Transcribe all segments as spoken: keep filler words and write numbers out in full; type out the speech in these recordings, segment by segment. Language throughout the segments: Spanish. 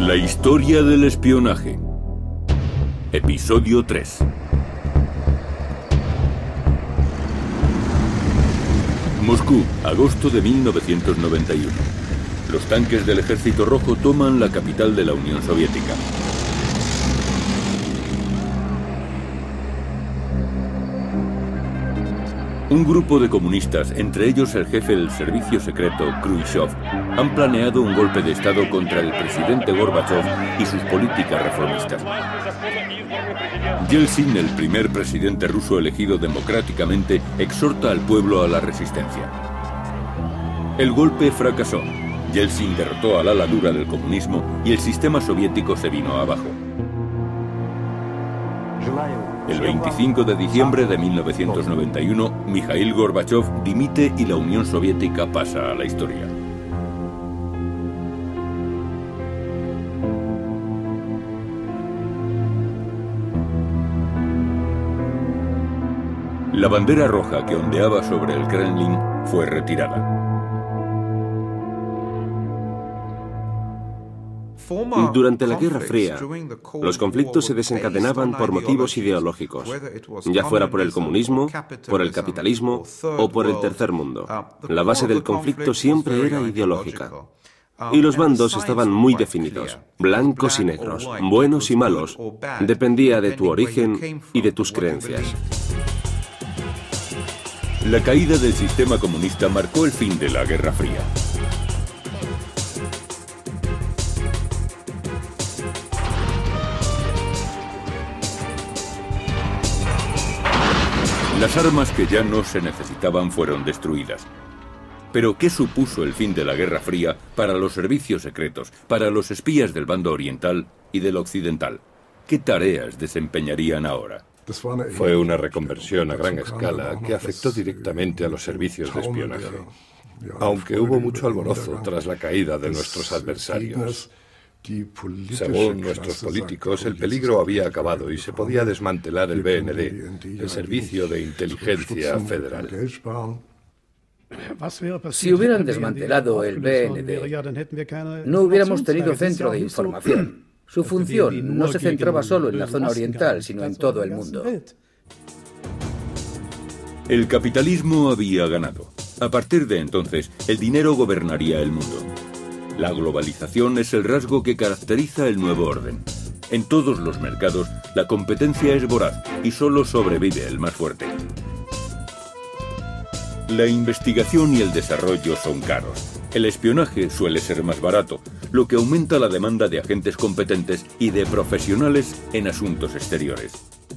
La historia del espionaje. Episodio tres. Moscú, agosto de mil novecientos noventa y uno. Los tanques del Ejército Rojo toman la capital de la Unión Soviética. Un grupo de comunistas, entre ellos el jefe del servicio secreto, Khrushchev, han planeado un golpe de Estado contra el presidente Gorbachev y sus políticas reformistas. Yeltsin, el primer presidente ruso elegido democráticamente, exhorta al pueblo a la resistencia. El golpe fracasó. Yeltsin derrotó al ala dura del comunismo y el sistema soviético se vino abajo. El veinticinco de diciembre de mil novecientos noventa y uno, Mikhail Gorbachev dimite y la Unión Soviética pasa a la historia. La bandera roja que ondeaba sobre el Kremlin fue retirada. Durante la Guerra Fría, los conflictos se desencadenaban por motivos ideológicos, ya fuera por el comunismo, por el capitalismo o por el tercer mundo. La base del conflicto siempre era ideológica. Y los bandos estaban muy definidos, blancos y negros, buenos y malos. Dependía de tu origen y de tus creencias. La caída del sistema comunista marcó el fin de la Guerra Fría. Las armas que ya no se necesitaban fueron destruidas. Pero ¿qué supuso el fin de la Guerra Fría para los servicios secretos, para los espías del bando oriental y del occidental? ¿Qué tareas desempeñarían ahora? Fue una reconversión a gran escala que afectó directamente a los servicios de espionaje. Aunque hubo mucho alborozo tras la caída de nuestros adversarios. Según nuestros políticos, el peligro había acabado y se podía desmantelar el B N D, el Servicio de Inteligencia Federal. Si hubieran desmantelado el B N D, no hubiéramos tenido centro de información. Su función no se centraba solo en la zona oriental, sino en todo el mundo. El capitalismo había ganado. A partir de entonces, el dinero gobernaría el mundo. La globalización es el rasgo que caracteriza el nuevo orden. En todos los mercados, la competencia es voraz y solo sobrevive el más fuerte. La investigación y el desarrollo son caros. El espionaje suele ser más barato, lo que aumenta la demanda de agentes competentes y de profesionales en asuntos exteriores.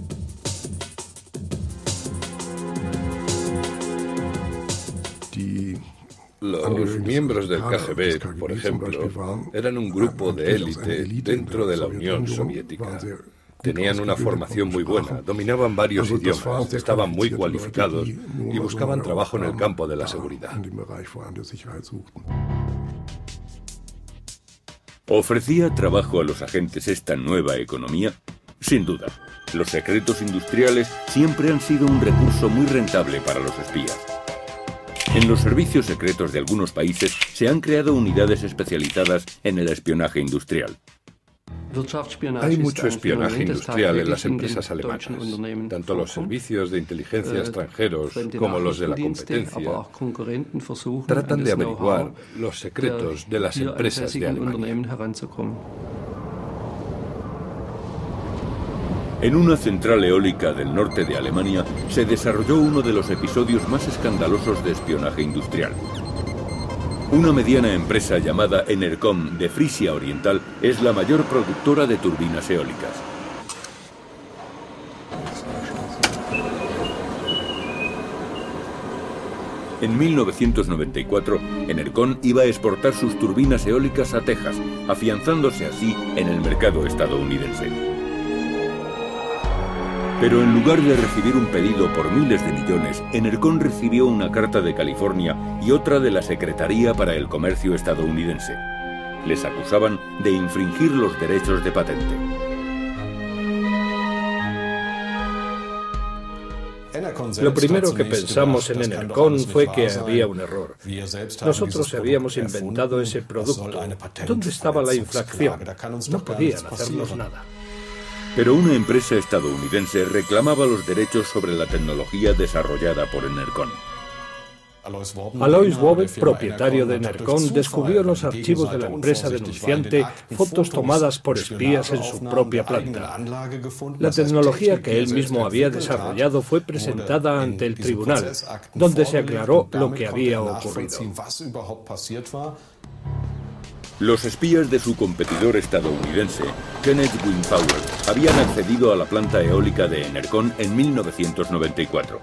Los miembros del K G B, por ejemplo, eran un grupo de élite dentro de la Unión Soviética. Tenían una formación muy buena, dominaban varios idiomas, estaban muy cualificados y buscaban trabajo en el campo de la seguridad. ¿Ofrecía trabajo a los agentes esta nueva economía? Sin duda. Los secretos industriales siempre han sido un recurso muy rentable para los espías. En los servicios secretos de algunos países se han creado unidades especializadas en el espionaje industrial. Hay mucho espionaje industrial en las empresas alemanas. Tanto los servicios de inteligencia extranjeros como los de la competencia tratan de averiguar los secretos de las empresas de Alemania. En una central eólica del norte de Alemania se desarrolló uno de los episodios más escandalosos de espionaje industrial. Una mediana empresa llamada Enercon de Frisia Oriental es la mayor productora de turbinas eólicas. En mil novecientos noventa y cuatro, Enercon iba a exportar sus turbinas eólicas a Texas, afianzándose así en el mercado estadounidense. Pero en lugar de recibir un pedido por miles de millones, Enercon recibió una carta de California y otra de la Secretaría para el Comercio estadounidense. Les acusaban de infringir los derechos de patente. Lo primero que pensamos en Enercon fue que había un error. Nosotros habíamos inventado ese producto. ¿Dónde estaba la inflación? No podían hacernos nada. Pero una empresa estadounidense reclamaba los derechos sobre la tecnología desarrollada por Enercon. Alois Wobe, propietario de Enercon, descubrió en los archivos de la empresa denunciante fotos tomadas por espías en su propia planta. La tecnología que él mismo había desarrollado fue presentada ante el tribunal, donde se aclaró lo que había ocurrido. Los espías de su competidor estadounidense, Kenneth Wind Power, habían accedido a la planta eólica de Enercon en mil novecientos noventa y cuatro.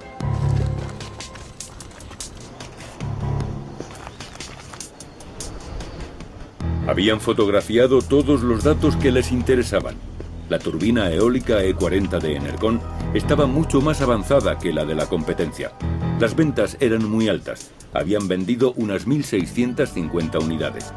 Habían fotografiado todos los datos que les interesaban. La turbina eólica E cuarenta de Enercon estaba mucho más avanzada que la de la competencia. Las ventas eran muy altas. Habían vendido unas mil seiscientas cincuenta unidades.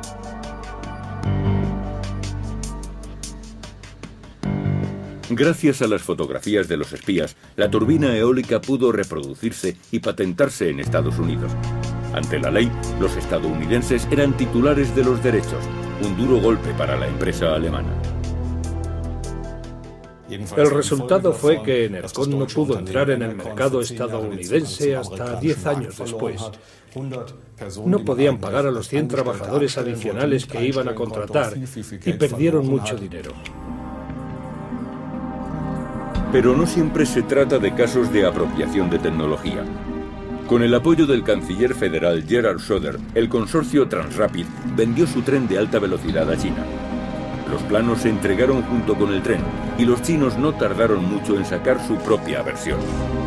Gracias a las fotografías de los espías, la turbina eólica pudo reproducirse y patentarse en Estados Unidos. Ante la ley, los estadounidenses eran titulares de los derechos, un duro golpe para la empresa alemana. El resultado fue que Enercon no pudo entrar en el mercado estadounidense hasta diez años después. No podían pagar a los cien trabajadores adicionales que iban a contratar y perdieron mucho dinero. Pero no siempre se trata de casos de apropiación de tecnología. Con el apoyo del canciller federal Gerhard Schröder, el consorcio Transrapid vendió su tren de alta velocidad a China. Los planos se entregaron junto con el tren y los chinos no tardaron mucho en sacar su propia versión.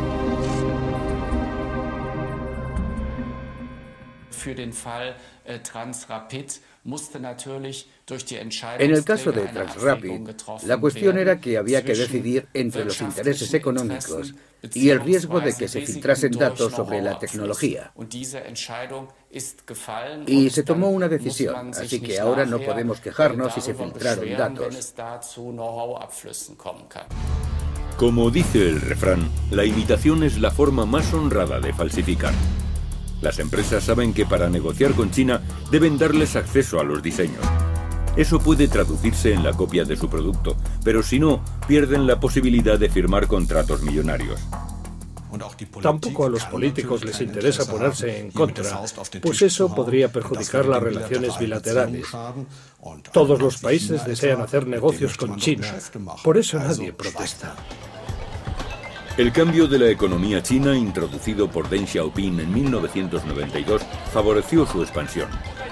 En el caso de Transrapid, la cuestión era que había que decidir entre los intereses económicos y el riesgo de que se filtrasen datos sobre la tecnología. Y se tomó una decisión, así que ahora no podemos quejarnos si se filtraron datos. Como dice el refrán, la imitación es la forma más honrada de falsificar. Las empresas saben que para negociar con China deben darles acceso a los diseños. Eso puede traducirse en la copia de su producto, pero si no, pierden la posibilidad de firmar contratos millonarios. Tampoco a los políticos les interesa ponerse en contra, pues eso podría perjudicar las relaciones bilaterales. Todos los países desean hacer negocios con China, por eso nadie protesta. El cambio de la economía china, introducido por Deng Xiaoping en mil novecientos noventa y dos, favoreció su expansión.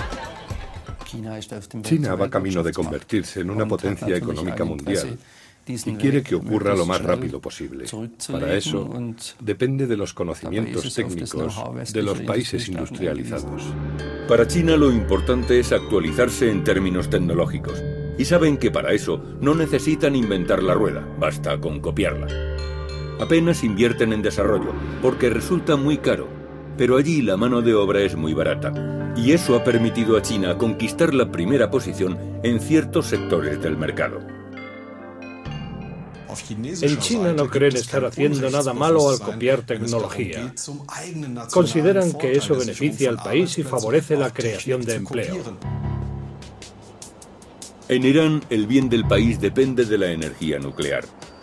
China va camino de convertirse en una potencia económica mundial y quiere que ocurra lo más rápido posible. Para eso, depende de los conocimientos técnicos de los países industrializados. Para China lo importante es actualizarse en términos tecnológicos. Y saben que para eso no necesitan inventar la rueda, basta con copiarla. Apenas invierten en desarrollo, porque resulta muy caro, pero allí la mano de obra es muy barata, y eso ha permitido a China conquistar la primera posición en ciertos sectores del mercado. En China no creen estar haciendo nada malo al copiar tecnología. Consideran que eso beneficia al país y favorece la creación de empleo. En Irán, el bien del país depende de la energía nuclear.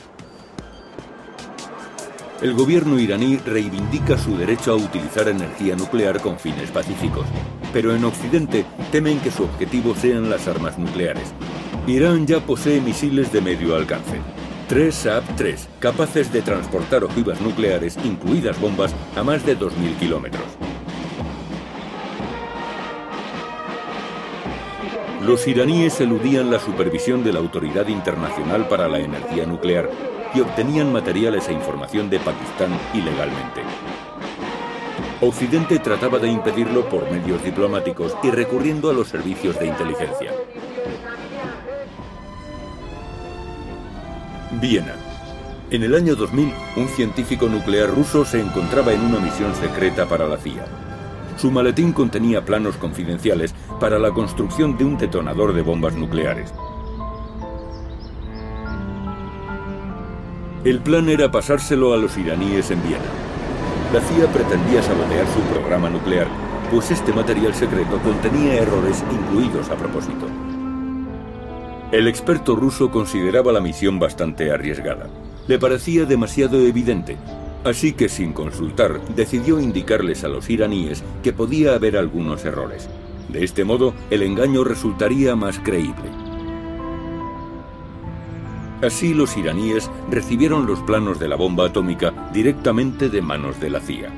El gobierno iraní reivindica su derecho a utilizar energía nuclear con fines pacíficos, pero en Occidente temen que su objetivo sean las armas nucleares. Irán ya posee misiles de medio alcance, tres Saab tres, capaces de transportar ojivas nucleares, incluidas bombas, a más de dos mil kilómetros. Los iraníes eludían la supervisión de la Autoridad Internacional para la Energía Nuclear y obtenían materiales e información de Pakistán ilegalmente. Occidente trataba de impedirlo por medios diplomáticos y recurriendo a los servicios de inteligencia. Viena. En el año dos mil, un científico nuclear ruso se encontraba en una misión secreta para la C I A. Su maletín contenía planos confidenciales para la construcción de un detonador de bombas nucleares. El plan era pasárselo a los iraníes en Viena. La C I A pretendía sabotear su programa nuclear, pues este material secreto contenía errores incluidos a propósito. El experto ruso consideraba la misión bastante arriesgada. Le parecía demasiado evidente, así que sin consultar decidió indicarles a los iraníes que podía haber algunos errores. De este modo, el engaño resultaría más creíble. Así, los iraníes recibieron los planos de la bomba atómica directamente de manos de la C I A.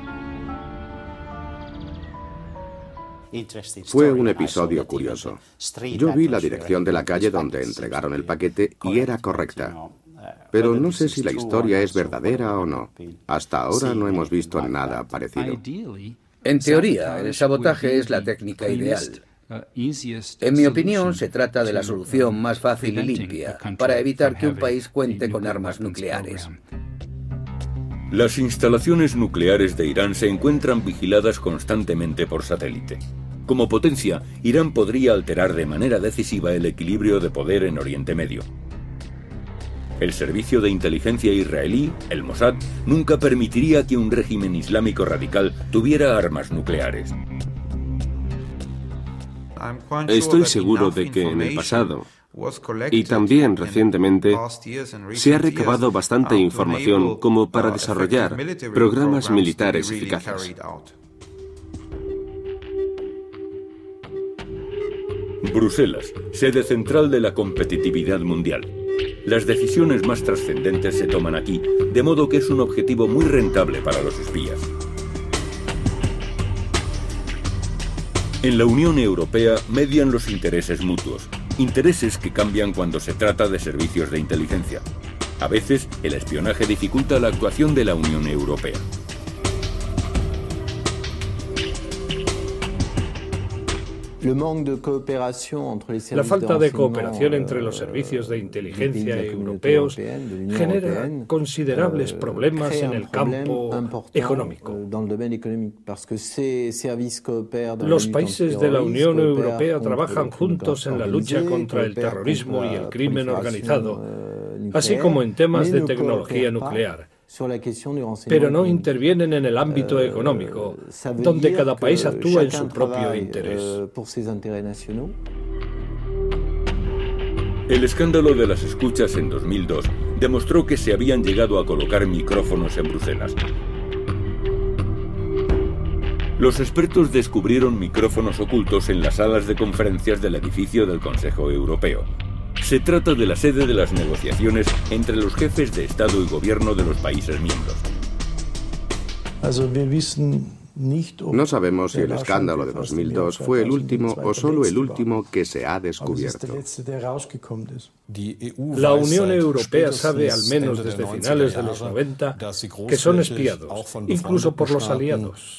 Fue un episodio curioso. Yo vi la dirección de la calle donde entregaron el paquete y era correcta. Pero no sé si la historia es verdadera o no. Hasta ahora no hemos visto nada parecido. En teoría, el sabotaje es la técnica ideal. En mi opinión, se trata de la solución más fácil y limpia para evitar que un país cuente con armas nucleares. Las instalaciones nucleares de Irán se encuentran vigiladas constantemente por satélite. Como potencia, Irán podría alterar de manera decisiva el equilibrio de poder en Oriente Medio. El servicio de inteligencia israelí, el Mossad, nunca permitiría que un régimen islámico radical tuviera armas nucleares. Estoy seguro de que en el pasado, y también recientemente, se ha recabado bastante información como para desarrollar programas militares eficaces. Bruselas, sede central de la competitividad mundial. Las decisiones más trascendentes se toman aquí, de modo que es un objetivo muy rentable para los espías. En la Unión Europea median los intereses mutuos, intereses que cambian cuando se trata de servicios de inteligencia. A veces, el espionaje dificulta la actuación de la Unión Europea. La falta de cooperación entre los servicios de inteligencia europeos genera considerables problemas en el campo económico. Los países de la Unión Europea trabajan juntos en la lucha contra el terrorismo y el crimen organizado, así como en temas de tecnología nuclear. Pero no intervienen en el ámbito económico, donde cada país actúa en su propio interés. El escándalo de las escuchas en dos mil dos demostró que se habían llegado a colocar micrófonos en Bruselas. Los expertos descubrieron micrófonos ocultos en las salas de conferencias del edificio del Consejo Europeo. Se trata de la sede de las negociaciones entre los jefes de Estado y Gobierno de los países miembros. No sabemos si el escándalo de dos mil dos fue el último o solo el último que se ha descubierto. La Unión Europea sabe, al menos desde finales de los noventa, que son espiados, incluso por los aliados.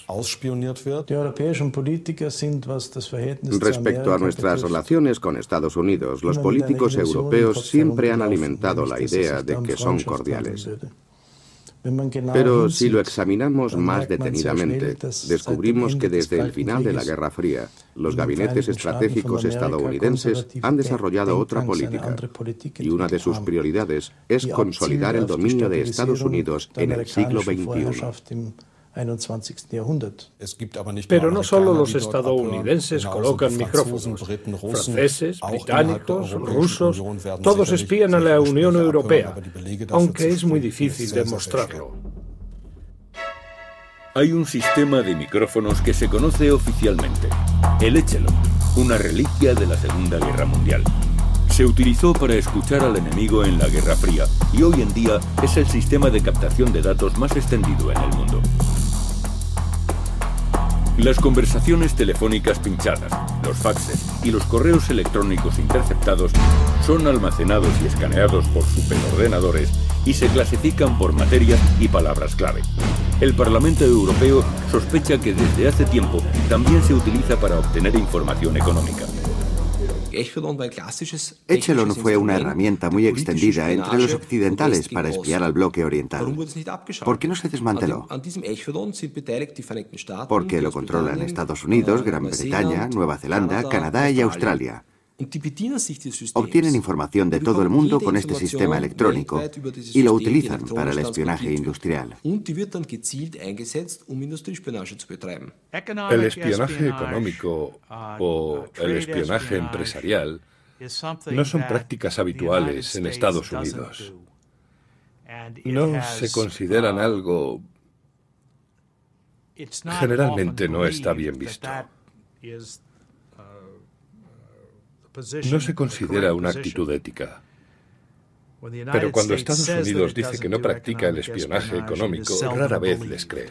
Respecto a nuestras relaciones con Estados Unidos, los políticos europeos siempre han alimentado la idea de que son cordiales. Pero si lo examinamos más detenidamente, descubrimos que desde el final de la Guerra Fría, los gabinetes estratégicos estadounidenses han desarrollado otra política, y una de sus prioridades es consolidar el dominio de Estados Unidos en el siglo veintiuno. Pero no solo los estadounidenses colocan micrófonos. Franceses, británicos, rusos, todos espían a la Unión Europea, aunque es muy difícil demostrarlo. Hay un sistema de micrófonos que se conoce oficialmente, el Echelon, una reliquia de la Segunda Guerra Mundial. Se utilizó para escuchar al enemigo en la Guerra Fría y hoy en día es el sistema de captación de datos más extendido en el mundo. Las conversaciones telefónicas pinchadas, los faxes y los correos electrónicos interceptados son almacenados y escaneados por superordenadores y se clasifican por materias y palabras clave. El Parlamento Europeo sospecha que desde hace tiempo también se utiliza para obtener información económica. Echelon fue una herramienta muy extendida entre los occidentales para espiar al bloque oriental. ¿Por qué no se desmanteló? Porque lo controlan Estados Unidos, Gran Bretaña, Nueva Zelanda, Canadá y Australia. Obtienen información de todo el mundo con este sistema electrónico y lo utilizan para el espionaje industrial. El espionaje económico o el espionaje empresarial no son prácticas habituales en Estados Unidos. No se consideran algo... Generalmente no está bien visto. No se considera una actitud ética. Pero cuando Estados Unidos dice que no practica el espionaje económico, rara vez les creen.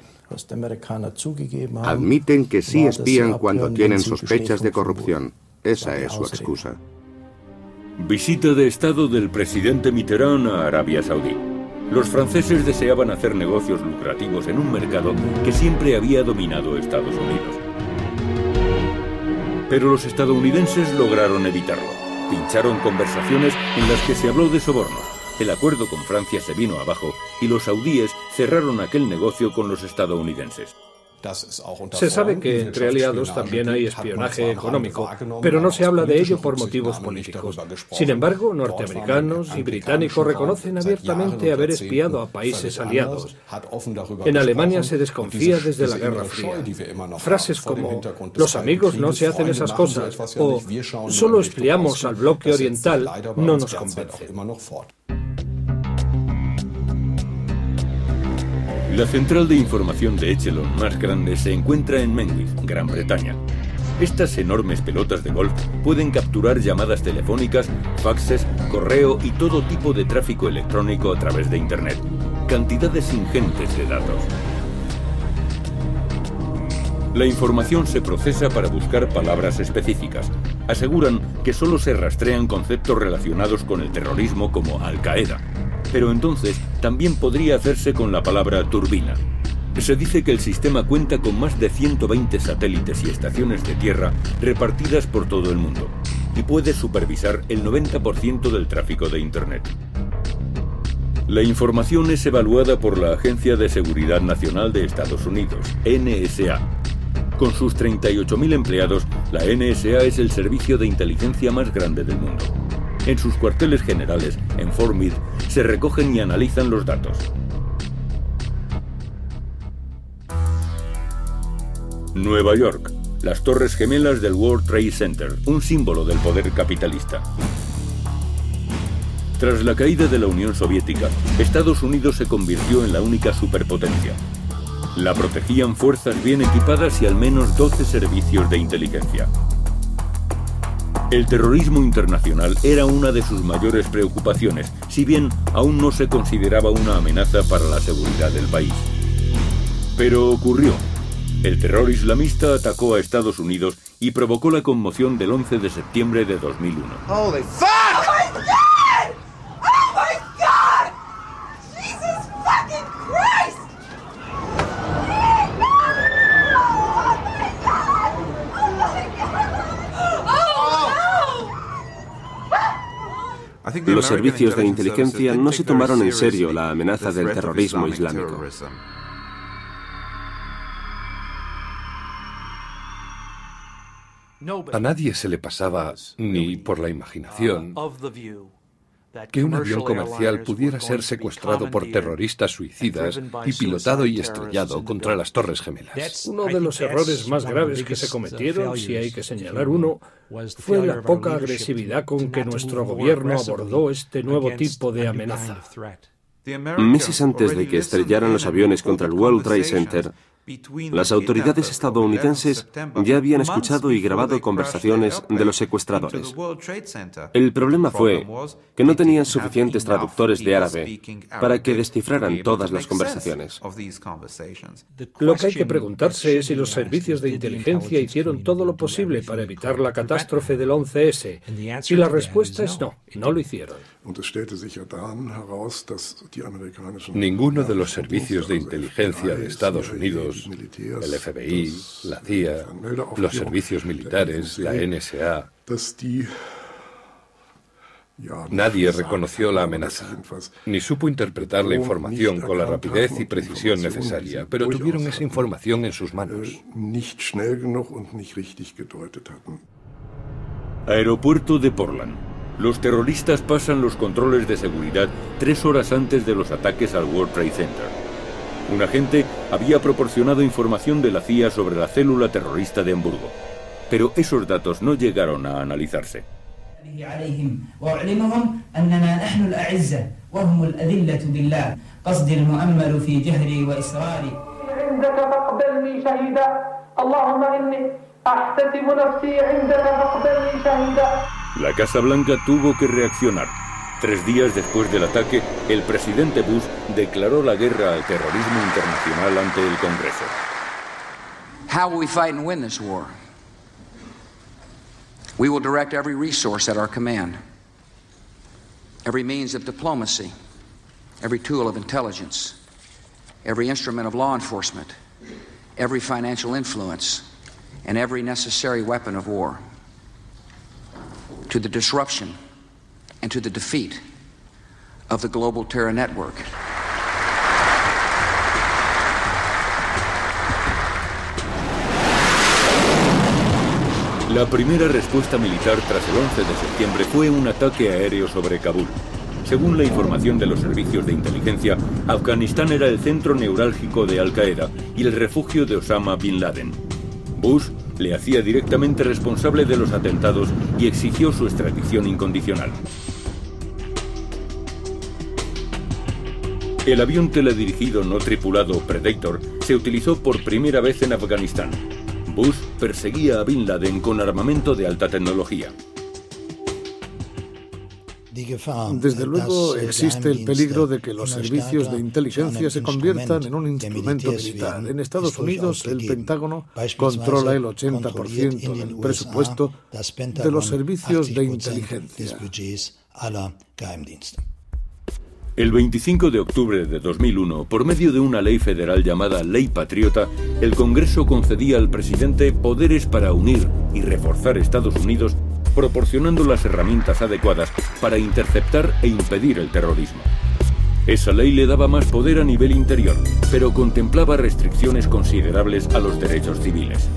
Admiten que sí espían cuando tienen sospechas de corrupción. Esa es su excusa. Visita de Estado del presidente Mitterrand a Arabia Saudí. Los franceses deseaban hacer negocios lucrativos en un mercado que siempre había dominado Estados Unidos. Pero los estadounidenses lograron evitarlo. Pincharon conversaciones en las que se habló de sobornos. El acuerdo con Francia se vino abajo y los saudíes cerraron aquel negocio con los estadounidenses. Se sabe que entre aliados también hay espionaje económico, pero no se habla de ello por motivos políticos. Sin embargo, norteamericanos y británicos reconocen abiertamente haber espiado a países aliados. En Alemania se desconfía desde la Guerra Fría. Frases como «los amigos no se hacen esas cosas» o «solo espiamos al bloque oriental» no nos convencen. La central de información de Echelon más grande se encuentra en Menwith, Gran Bretaña. Estas enormes pelotas de golf pueden capturar llamadas telefónicas, faxes, correo y todo tipo de tráfico electrónico a través de Internet. Cantidades ingentes de datos. La información se procesa para buscar palabras específicas. Aseguran que solo se rastrean conceptos relacionados con el terrorismo como Al-Qaeda. Pero entonces también podría hacerse con la palabra turbina. Se dice que el sistema cuenta con más de ciento veinte satélites y estaciones de tierra repartidas por todo el mundo y puede supervisar el noventa por ciento del tráfico de Internet. La información es evaluada por la Agencia de Seguridad Nacional de Estados Unidos, N S A. Con sus treinta y ocho mil empleados, la N S A es el servicio de inteligencia más grande del mundo. En sus cuarteles generales, en Fort Meade, se recogen y analizan los datos. Nueva York, las Torres Gemelas del World Trade Center, un símbolo del poder capitalista. Tras la caída de la Unión Soviética, Estados Unidos se convirtió en la única superpotencia. La protegían fuerzas bien equipadas y al menos doce servicios de inteligencia. El terrorismo internacional era una de sus mayores preocupaciones, si bien aún no se consideraba una amenaza para la seguridad del país. Pero ocurrió. El terror islamista atacó a Estados Unidos y provocó la conmoción del once de septiembre de dos mil uno. Holy fuck! Oh my God! Oh my God! Jesus fucking Christ! Los servicios de inteligencia no se tomaron en serio la amenaza del terrorismo islámico. A nadie se le pasaba, ni por la imaginación, que un avión comercial pudiera ser secuestrado por terroristas suicidas y pilotado y estrellado contra las Torres Gemelas. Uno de los errores más graves que se cometieron, si hay que señalar uno, fue la poca agresividad con que nuestro gobierno abordó este nuevo tipo de amenaza. Meses antes de que estrellaran los aviones contra el World Trade Center, las autoridades estadounidenses ya habían escuchado y grabado conversaciones de los secuestradores. El problema fue que no tenían suficientes traductores de árabe para que descifraran todas las conversaciones. Lo que hay que preguntarse es si los servicios de inteligencia hicieron todo lo posible para evitar la catástrofe del once ese. Y la respuesta es no, no lo hicieron. Ninguno de los servicios de inteligencia de Estados Unidos, el F B I, la C I A, los servicios militares, la N S A, nadie reconoció la amenaza, ni supo interpretar la información con la rapidez y precisión necesaria, pero tuvieron esa información en sus manos. Aeropuerto de Portland. Los terroristas pasan los controles de seguridad tres horas antes de los ataques al World Trade Center. Un agente había proporcionado información de la C I A sobre la célula terrorista de Hamburgo, pero esos datos no llegaron a analizarse. La Casa Blanca tuvo que reaccionar. Tres días después del ataque, el presidente Bush declaró la guerra al terrorismo internacional ante el Congreso. How will we fight and win this war? We will direct every resource at our command, every means of diplomacy, every tool of intelligence, every instrument of law enforcement, every financial influence, and every necessary weapon of war, to the disruption and to the defeat of the global terror network. La primera respuesta militar tras el once de septiembre fue un ataque aéreo sobre Kabul. Según la información de los servicios de inteligencia, Afganistán era el centro neurálgico de Al-Qaeda y el refugio de Osama Bin Laden. Bush le hacía directamente responsable de los atentados y exigió su extradición incondicional. El avión teledirigido no tripulado Predator se utilizó por primera vez en Afganistán. Bush perseguía a Bin Laden con armamento de alta tecnología. Desde luego existe el peligro de que los servicios de inteligencia se conviertan en un instrumento militar. En Estados Unidos, el Pentágono controla el ochenta por ciento del presupuesto de los servicios de inteligencia. El veinticinco de octubre de dos mil uno, por medio de una ley federal llamada Ley Patriota, el Congreso concedía al presidente poderes para unir y reforzar Estados Unidos, proporcionando las herramientas adecuadas para interceptar e impedir el terrorismo. Esa ley le daba más poder a nivel interior, pero contemplaba restricciones considerables a los derechos civiles.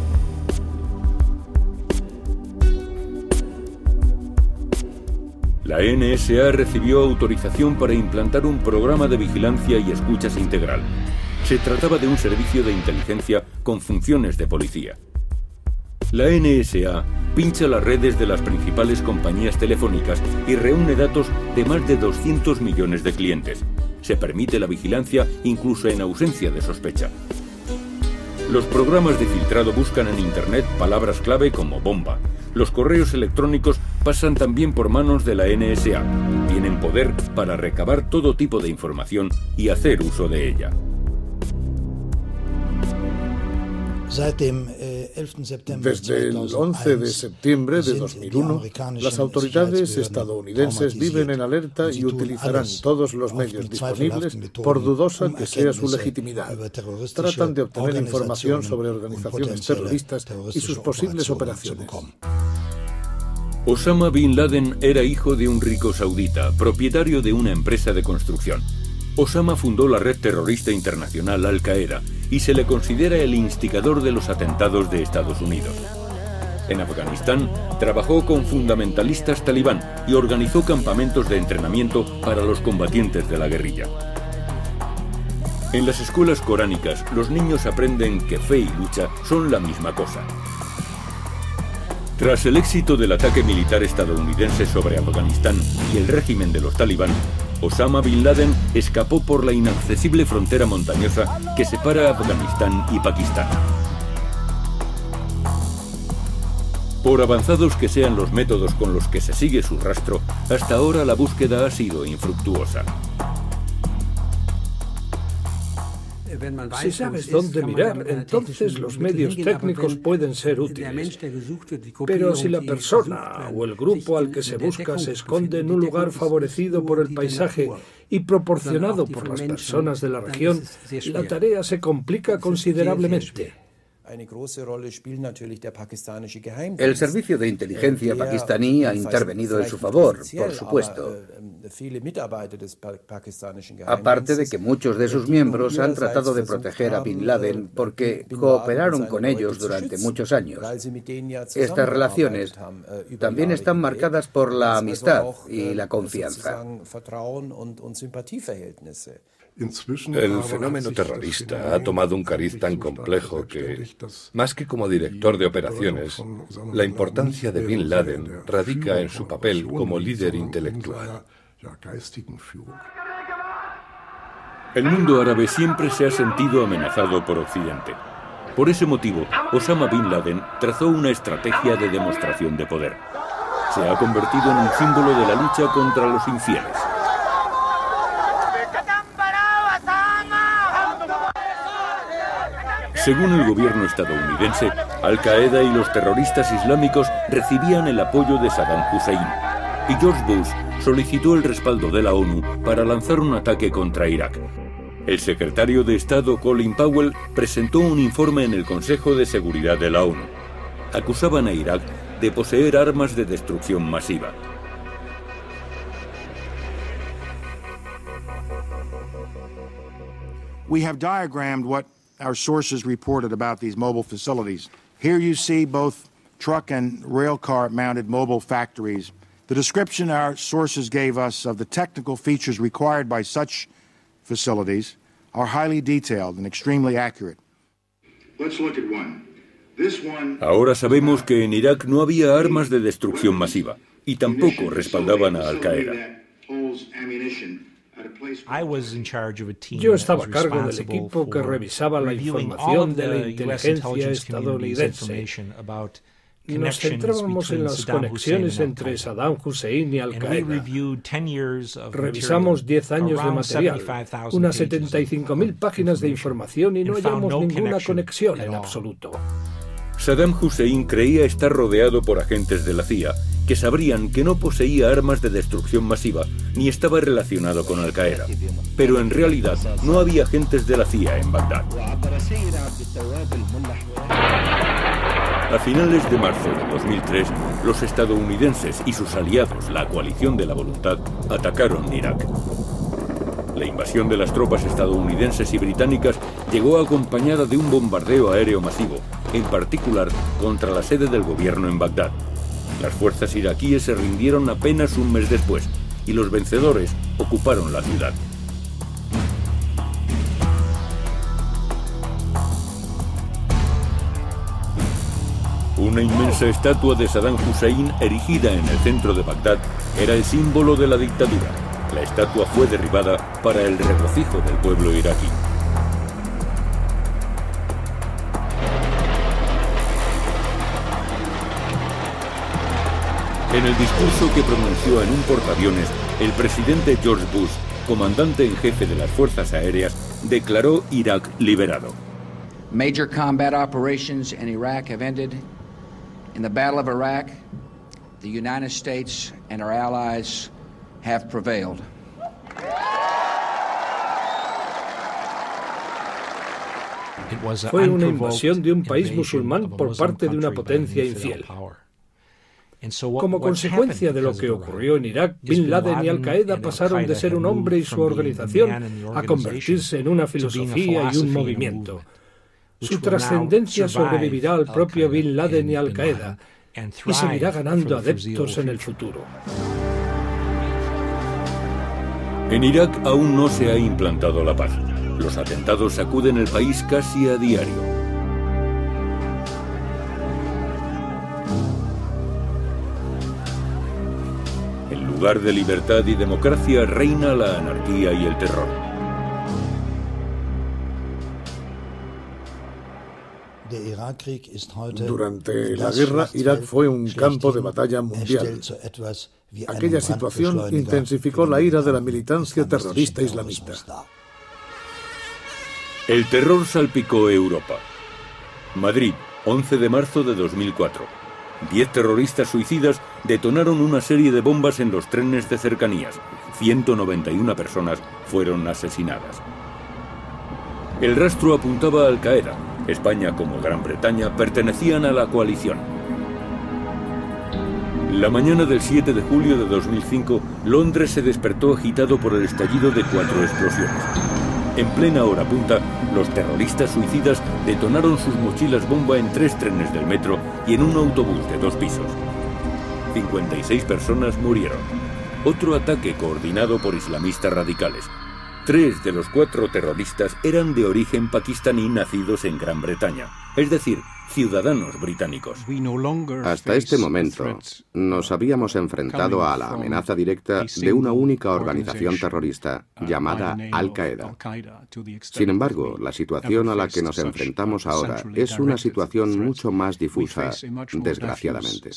La N S A recibió autorización para implantar un programa de vigilancia y escuchas integral. Se trataba de un servicio de inteligencia con funciones de policía. La N S A pincha las redes de las principales compañías telefónicas y reúne datos de más de doscientos millones de clientes. Se permite la vigilancia incluso en ausencia de sospecha. Los programas de filtrado buscan en Internet palabras clave como bomba. Los correos electrónicos pasan también por manos de la N S A. Tienen poder para recabar todo tipo de información y hacer uso de ella. Desde el once de septiembre de dos mil uno, las autoridades estadounidenses viven en alerta y utilizarán todos los medios disponibles, por dudosa que sea su legitimidad. Tratan de obtener información sobre organizaciones terroristas y sus posibles operaciones. Osama Bin Laden era hijo de un rico saudita, propietario de una empresa de construcción. Osama fundó la red terrorista internacional Al-Qaeda y se le considera el instigador de los atentados de Estados Unidos. En Afganistán, trabajó con fundamentalistas talibán y organizó campamentos de entrenamiento para los combatientes de la guerrilla. En las escuelas coránicas, los niños aprenden que fe y lucha son la misma cosa. Tras el éxito del ataque militar estadounidense sobre Afganistán y el régimen de los talibán, Osama Bin Laden escapó por la inaccesible frontera montañosa que separa Afganistán y Pakistán. Por avanzados que sean los métodos con los que se sigue su rastro, hasta ahora la búsqueda ha sido infructuosa. Si sabes dónde mirar, entonces los medios técnicos pueden ser útiles. Pero si la persona o el grupo al que se busca se esconde en un lugar favorecido por el paisaje y proporcionado por las personas de la región, la tarea se complica considerablemente. El servicio de inteligencia pakistaní ha intervenido en su favor, por supuesto. Aparte de que muchos de sus miembros han tratado de proteger a Bin Laden porque cooperaron con ellos durante muchos años. Estas relaciones también están marcadas por la amistad y la confianza. El fenómeno terrorista ha tomado un cariz tan complejo que, más que como director de operaciones, la importancia de Bin Laden radica en su papel como líder intelectual. El mundo árabe siempre se ha sentido amenazado por Occidente. Por ese motivo, Osama Bin Laden trazó una estrategia de demostración de poder. Se ha convertido en un símbolo de la lucha contra los infieles. Según el gobierno estadounidense, Al-Qaeda y los terroristas islámicos recibían el apoyo de Saddam Hussein, y George Bush solicitó el respaldo de la ONU para lanzar un ataque contra Irak. El secretario de Estado Colin Powell presentó un informe en el Consejo de Seguridad de la ONU. Acusaban a Irak de poseer armas de destrucción masiva. We have diagrammed what our sources reported about these mobile facilities. Here you see both truck and rail car mounted mobile factories. The description our sources gave us of the technical features required by such facilities are highly detailed and extremely accurate. Let's look at one. This one... Ahora sabemos que en Irak no había armas de destrucción masiva y tampoco respaldaban a Al-Qaeda. Yo estaba a cargo del equipo que revisaba la información de la inteligencia estadounidense. Nos centrábamos en las conexiones entre Saddam Hussein y Al-Qaeda. Revisamos diez años de material, unas setenta y cinco mil páginas de información y no hallamos ninguna conexión en absoluto. Saddam Hussein creía estar rodeado por agentes de la C I A que sabrían que no poseía armas de destrucción masiva ni estaba relacionado con Al-Qaeda. Pero en realidad no había agentes de la C I A en Bagdad. A finales de marzo de dos mil tres, los estadounidenses y sus aliados, la Coalición de la Voluntad, atacaron Irak. La invasión de las tropas estadounidenses y británicas llegó acompañada de un bombardeo aéreo masivo, en particular contra la sede del gobierno en Bagdad. Las fuerzas iraquíes se rindieron apenas un mes después y los vencedores ocuparon la ciudad. Una inmensa estatua de Saddam Hussein erigida en el centro de Bagdad era el símbolo de la dictadura. La estatua fue derribada para el regocijo del pueblo iraquí. En el discurso que pronunció en un portaaviones, el presidente George Bush, comandante en jefe de las fuerzas aéreas, declaró Irak liberado. Major combat operations in Iraq have ended. In the Battle of Iraq, the United States and our allies have prevailed. Fue una invasión de un país musulmán por parte de una potencia infiel. Como consecuencia de lo que ocurrió en Irak, Bin Laden y Al-Qaeda pasaron de ser un hombre y su organización a convertirse en una filosofía y un movimiento. Su trascendencia sobrevivirá al propio Bin Laden y Al-Qaeda y seguirá ganando adeptos en el futuro. En Irak aún no se ha implantado la paz. Los atentados sacuden el país casi a diario. En lugar de libertad y democracia reina la anarquía y el terror. Durante la guerra, Irak fue un campo de batalla mundial. Aquella situación intensificó la ira de la militancia terrorista islamista. El terror salpicó Europa. Madrid, once de marzo de dos mil cuatro. Diez terroristas suicidas detonaron una serie de bombas en los trenes de cercanías. ciento noventa y una personas fueron asesinadas. El rastro apuntaba a Al-Qaeda. España como Gran Bretaña pertenecían a la coalición. La mañana del siete de julio de dos mil cinco, Londres se despertó agitado por el estallido de cuatro explosiones. En plena hora punta, los terroristas suicidas detonaron sus mochilas bomba en tres trenes del metro y en un autobús de dos pisos. cincuenta y seis personas murieron. Otro ataque coordinado por islamistas radicales. Tres de los cuatro terroristas eran de origen pakistaní nacidos en Gran Bretaña, es decir, ciudadanos británicos. Hasta este momento, nos habíamos enfrentado a la amenaza directa de una única organización terrorista llamada Al-Qaeda. Sin embargo, la situación a la que nos enfrentamos ahora es una situación mucho más difusa, desgraciadamente.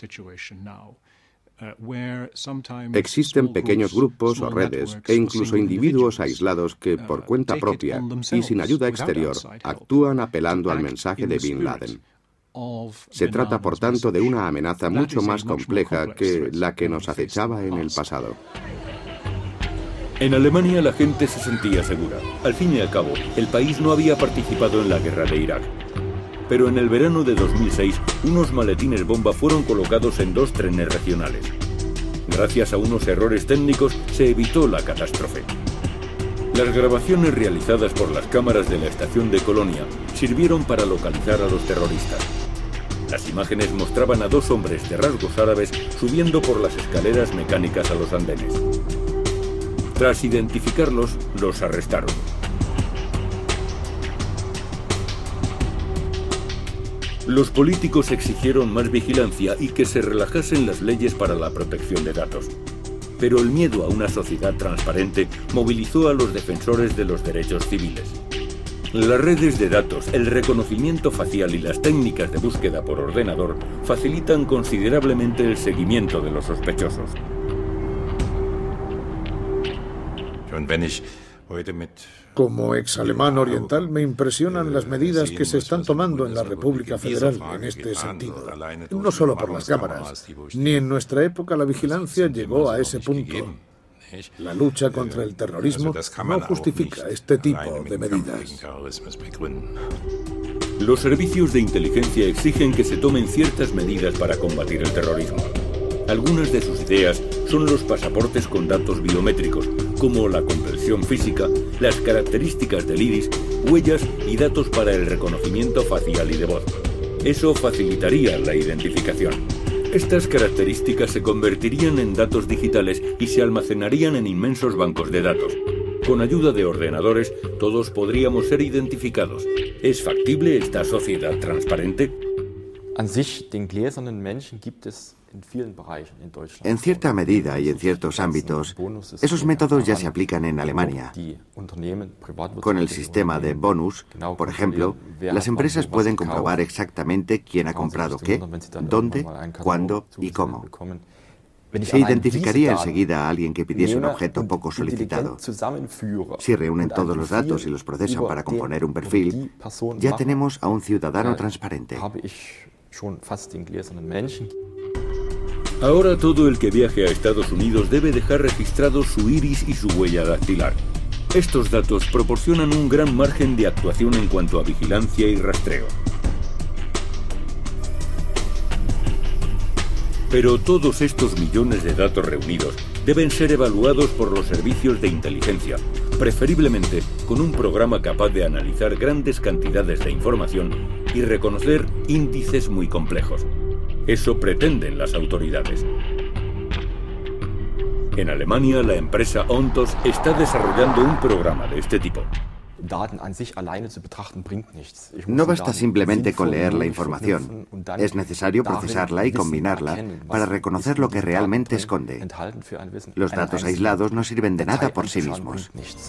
Existen pequeños grupos o redes e incluso individuos aislados que, por cuenta propia y sin ayuda exterior, actúan apelando al mensaje de Bin Laden. Se trata, por tanto, de una amenaza mucho más compleja que la que nos acechaba en el pasado. En Alemania la gente se sentía segura. Al fin y al cabo, el país no había participado en la guerra de Irak. Pero en el verano de dos mil seis, unos maletines bomba fueron colocados en dos trenes regionales. Gracias a unos errores técnicos se evitó la catástrofe. Las grabaciones realizadas por las cámaras de la estación de Colonia sirvieron para localizar a los terroristas. Las imágenes mostraban a dos hombres de rasgos árabes subiendo por las escaleras mecánicas a los andenes. Tras identificarlos, los arrestaron. Los políticos exigieron más vigilancia y que se relajasen las leyes para la protección de datos. Pero el miedo a una sociedad transparente movilizó a los defensores de los derechos civiles. Las redes de datos, el reconocimiento facial y las técnicas de búsqueda por ordenador facilitan considerablemente el seguimiento de los sospechosos. Como exalemán oriental, me impresionan las medidas que se están tomando en la República Federal en este sentido. No solo por las cámaras. Ni en nuestra época la vigilancia llegó a ese punto. La lucha contra el terrorismo no justifica este tipo de medidas. Los servicios de inteligencia exigen que se tomen ciertas medidas para combatir el terrorismo. Algunas de sus ideas son los pasaportes con datos biométricos, como la comprensión física, las características del iris, huellas y datos para el reconocimiento facial y de voz. Eso facilitaría la identificación. Estas características se convertirían en datos digitales y se almacenarían en inmensos bancos de datos. Con ayuda de ordenadores, todos podríamos ser identificados. ¿Es factible esta sociedad transparente? An sich, den gläsernen Menschen gibt es En cierta medida y en ciertos ámbitos, esos métodos ya se aplican en Alemania. Con el sistema de bonus, por ejemplo, las empresas pueden comprobar exactamente quién ha comprado qué, dónde, cuándo y cómo. Se identificaría enseguida a alguien que pidiese un objeto poco solicitado. Si reúnen todos los datos y los procesan para componer un perfil, ya tenemos a un ciudadano transparente. Ahora todo el que viaje a Estados Unidos debe dejar registrados su iris y su huella dactilar. Estos datos proporcionan un gran margen de actuación en cuanto a vigilancia y rastreo. Pero todos estos millones de datos reunidos deben ser evaluados por los servicios de inteligencia, preferiblemente con un programa capaz de analizar grandes cantidades de información y reconocer índices muy complejos. Eso pretenden las autoridades. En Alemania, la empresa Ontos está desarrollando un programa de este tipo. No basta simplemente con leer la información. Es necesario procesarla y combinarla para reconocer lo que realmente esconde. Los datos aislados no sirven de nada por sí mismos.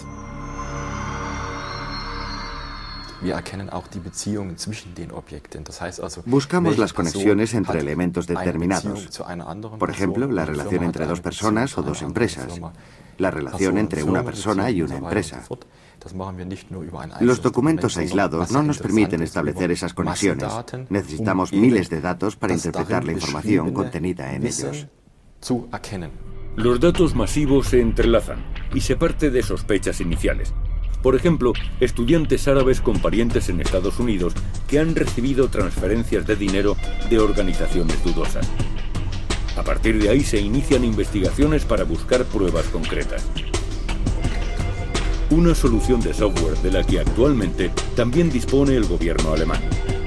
Buscamos las conexiones entre elementos determinados. Por ejemplo, la relación entre dos personas o dos empresas. La relación entre una persona y una empresa. Los documentos aislados no nos permiten establecer esas conexiones. Necesitamos miles de datos para interpretar la información contenida en ellos. Los datos masivos se entrelazan y se parte de sospechas iniciales. Por ejemplo, estudiantes árabes con parientes en Estados Unidos que han recibido transferencias de dinero de organizaciones dudosas. A partir de ahí se inician investigaciones para buscar pruebas concretas. Una solución de software de la que actualmente también dispone el gobierno alemán.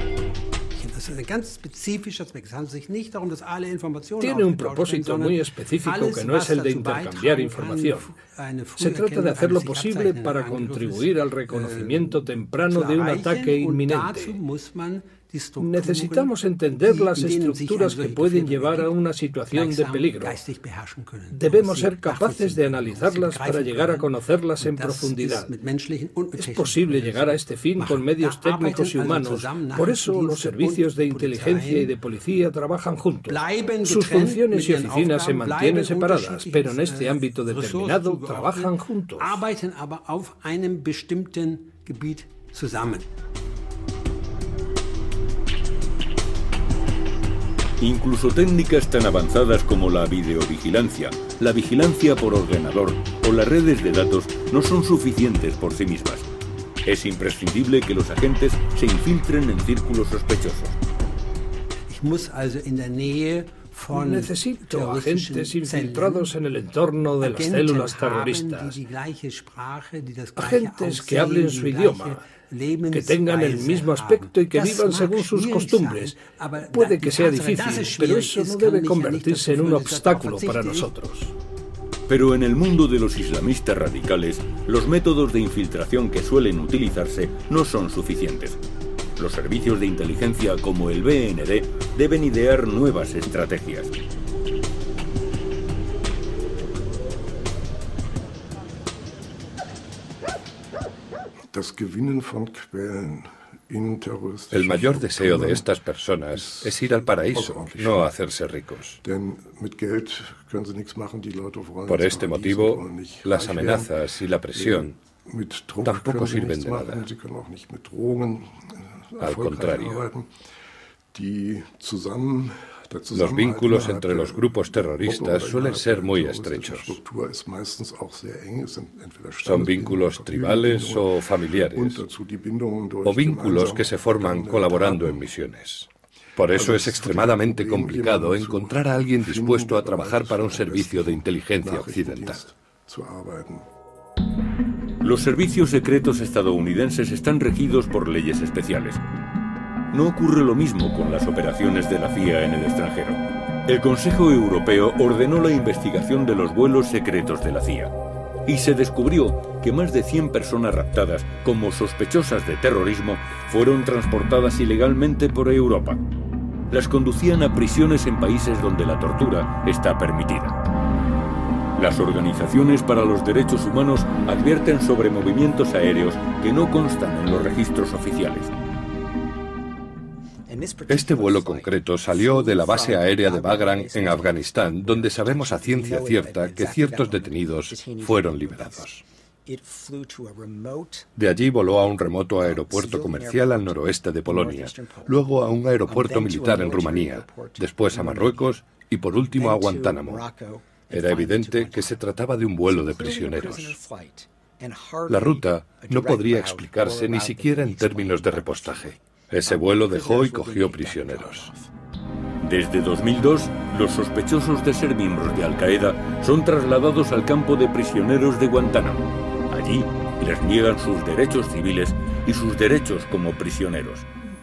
Tiene un propósito muy específico que no es el de intercambiar información. Se trata de hacer lo posible para contribuir al reconocimiento temprano de un ataque inminente. Necesitamos entender las estructuras que pueden llevar a una situación de peligro. Debemos ser capaces de analizarlas para llegar a conocerlas en profundidad. Es posible llegar a este fin con medios técnicos y humanos. Por eso los servicios de inteligencia y de policía trabajan juntos. Sus funciones y oficinas se mantienen separadas, pero en este ámbito determinado trabajan juntos. Incluso técnicas tan avanzadas como la videovigilancia, la vigilancia por ordenador o las redes de datos no son suficientes por sí mismas. Es imprescindible que los agentes se infiltren en círculos sospechosos. Necesito agentes infiltrados en el entorno de las células terroristas. Agentes que hablen su idioma, que tengan el mismo aspecto y que vivan según sus costumbres. Puede que sea difícil, pero eso no debe convertirse en un obstáculo para nosotros. Pero en el mundo de los islamistas radicales, los métodos de infiltración que suelen utilizarse no son suficientes. Los servicios de inteligencia como el B N D deben idear nuevas estrategias. El mayor deseo de estas personas es ir al paraíso, no hacerse ricos. Por este motivo, las amenazas y la presión tampoco sirven de nada. Al contrario, los vínculos entre los grupos terroristas suelen ser muy estrechos. Son vínculos tribales o familiares, o vínculos que se forman colaborando en misiones. Por eso es extremadamente complicado encontrar a alguien dispuesto a trabajar para un servicio de inteligencia occidental. Los servicios secretos estadounidenses están regidos por leyes especiales. No ocurre lo mismo con las operaciones de la C I A en el extranjero. El Consejo Europeo ordenó la investigación de los vuelos secretos de la C I A y se descubrió que más de cien personas raptadas como sospechosas de terrorismo fueron transportadas ilegalmente por Europa. Las conducían a prisiones en países donde la tortura está permitida. Las organizaciones para los derechos humanos advierten sobre movimientos aéreos que no constan en los registros oficiales. Este vuelo concreto salió de la base aérea de Bagram en Afganistán, donde sabemos a ciencia cierta que ciertos detenidos fueron liberados. De allí voló a un remoto aeropuerto comercial al noroeste de Polonia, luego a un aeropuerto militar en Rumanía, después a Marruecos y por último a Guantánamo. Era evidente que se trataba de un vuelo de prisioneros. La ruta no podría explicarse ni siquiera en términos de repostaje. Ese vuelo dejó y cogió prisioneros. Desde dos mil dos, los sospechosos de ser miembros de Al-Qaeda son trasladados al campo de prisioneros de Guantánamo. Allí les niegan sus derechos civiles y sus derechos como prisioneros.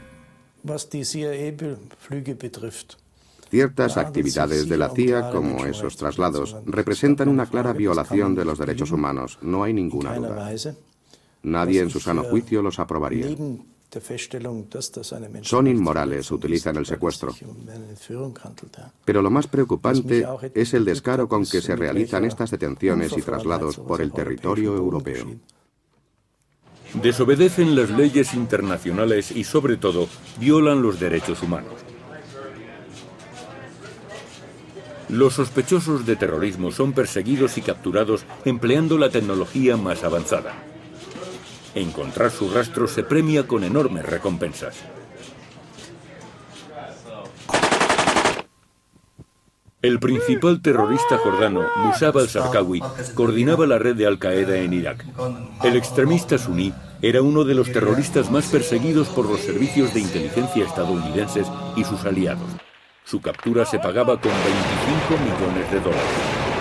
Ciertas actividades de la C I A, como esos traslados, representan una clara violación de los derechos humanos. No hay ninguna duda. Nadie en su sano juicio los aprobaría. Son inmorales, utilizan el secuestro. Pero lo más preocupante es el descaro con que se realizan estas detenciones y traslados por el territorio europeo. Desobedecen las leyes internacionales y, sobre todo, violan los derechos humanos. Los sospechosos de terrorismo son perseguidos y capturados empleando la tecnología más avanzada. Encontrar su rastro se premia con enormes recompensas. El principal terrorista jordano, Musab al-Zarqawi, coordinaba la red de Al-Qaeda en Irak. El extremista suní era uno de los terroristas más perseguidos por los servicios de inteligencia estadounidenses y sus aliados. Su captura se pagaba con veinticinco millones de dólares.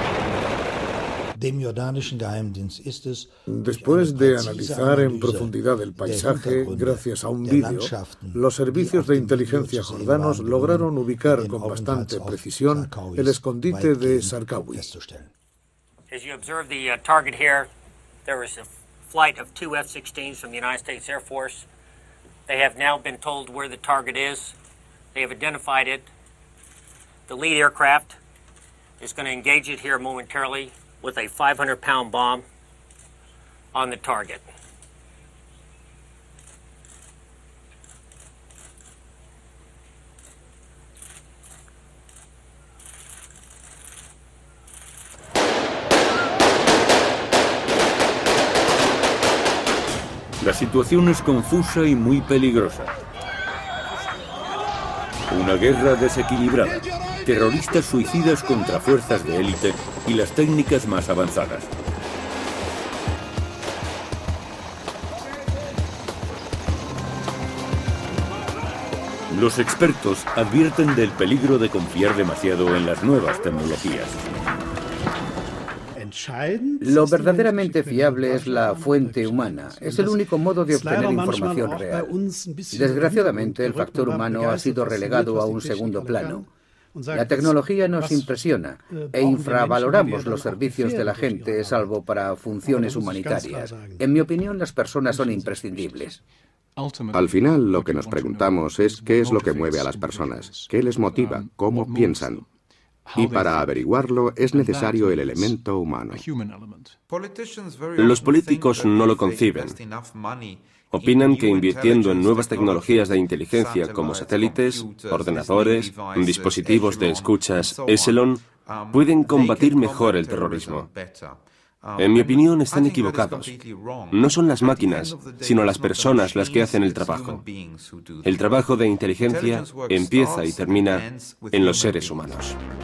Después de analizar en profundidad el paisaje, gracias a un vídeo, los servicios de inteligencia jordanos lograron ubicar con bastante precisión el escondite de Zarqawi. As you observe the uh, target here, there was a flight of two F sixteens from the United States Air Force. They have now been told where the target is. They have identified it. The lead aircraft is going to engage it here momentarily with a five hundred pound bomb on the target. La situación es confusa y muy peligrosa. Una guerra desequilibrada, terroristas suicidas contra fuerzas de élite y las técnicas más avanzadas. Los expertos advierten del peligro de confiar demasiado en las nuevas tecnologías. Lo verdaderamente fiable es la fuente humana. Es el único modo de obtener información real. Desgraciadamente, el factor humano ha sido relegado a un segundo plano. La tecnología nos impresiona e infravaloramos los servicios de la gente, salvo para funciones humanitarias. En mi opinión, las personas son imprescindibles. Al final, lo que nos preguntamos es qué es lo que mueve a las personas, qué les motiva, cómo piensan. Y para averiguarlo es necesario el elemento humano. Los políticos no lo conciben. Opinan que invirtiendo en nuevas tecnologías de inteligencia como satélites, ordenadores, dispositivos de escuchas Echelon, pueden combatir mejor el terrorismo. En mi opinión, están equivocados. No son las máquinas, sino las personas las que hacen el trabajo. El trabajo de inteligencia empieza y termina en los seres humanos.